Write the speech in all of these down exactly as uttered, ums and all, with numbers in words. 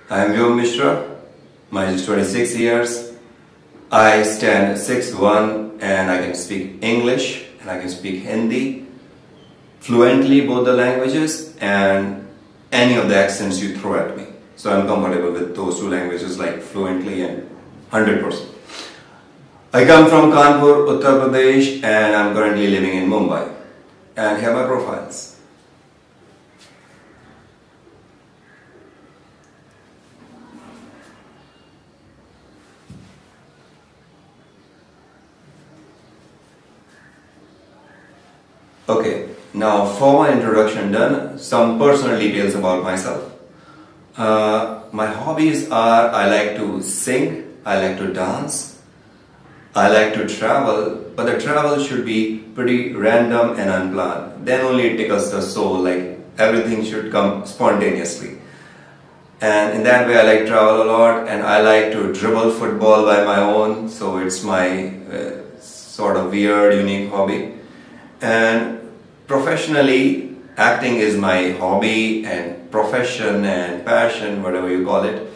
I am Vyom Mishra. My age is twenty-six years. I stand six foot one and I can speak English and I can speak Hindi fluently, both the languages, and any of the accents you throw at me. So I'm comfortable with those two languages like fluently and one hundred percent. I come from Kanpur, Uttar Pradesh, and I'm currently living in Mumbai. And here are my profiles. Okay, now for my introduction done, some personal details about myself. Uh, my hobbies are I like to sing, I like to dance, I like to travel, but the travel should be pretty random and unplanned. Then only it tickles the soul, like everything should come spontaneously. And in that way I like travel a lot, and I like to dribble football by my own, so it's my uh, sort of weird, unique hobby. And professionally, acting is my hobby and profession and passion, whatever you call it.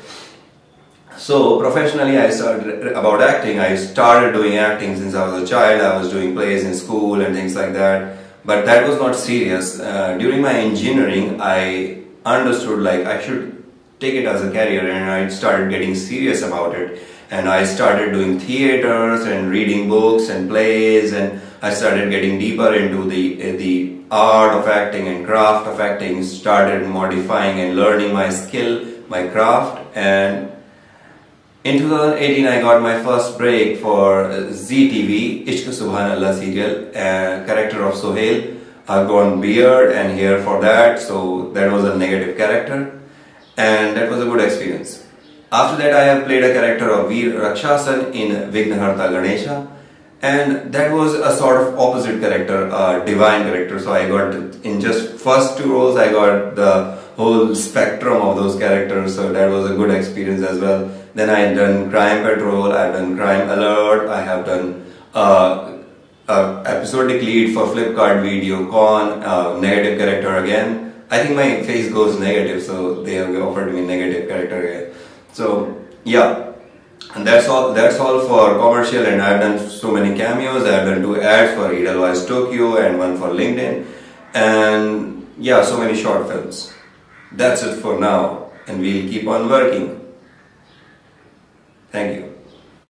So professionally, I started about acting. I started doing acting since I was a child. I was doing plays in school and things like that. But that was not serious. Uh, during my engineering, I understood like I should take it as a career, and I started getting serious about it. And I started doing theaters and reading books and plays, and I started getting deeper into the the art of acting and craft of acting. Started modifying and learning my skill, my craft. And in two thousand eighteen, I got my first break for Zee T V, Ishq Subhanallah serial, uh, character of Sohail. I've grown beard and hair for that, so that was a negative character, and that was a good experience. After that, I have played a character of Veer Rakshasan in Vignaharta Ganesha, and that was a sort of opposite character, a divine character. So I got, in just first two roles, I got the whole spectrum of those characters, so that was a good experience as well. Then I have done Crime Patrol, I have done Crime Alert, I have done uh, uh, episodic lead for Flipkart Video Con, uh, negative character again. I think my face goes negative, so they have offered me negative character again. So yeah, and that's all. That's all for commercial. And I've done so many cameos. I've done two ads for Edelweiss Tokyo and one for LinkedIn, and yeah, so many short films. That's it for now, and we'll keep on working. Thank you.